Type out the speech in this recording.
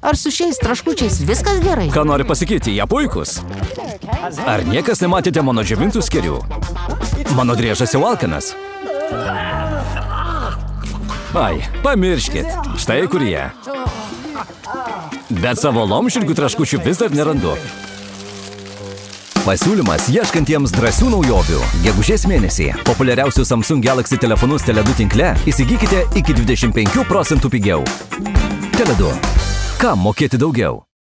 Ar su šiais traškučiais viskas gerai? Ką nori pasakyti, jie puikus? Ar niekas nematėte mano džiovintų skėrių? Mano driežas jau alkanas. Ai, pamirškit. Štai kur jie. Bet savo lomširgių traškučių vis dar nerandu. Pasiūlymas ieškantiems drąsių naujovių. Gegužės mėnesį populiariausių Samsung Galaxy telefonus Tele2 tinkle įsigykite iki 25% pigiau. Tele2. Kam mokėti daugiau?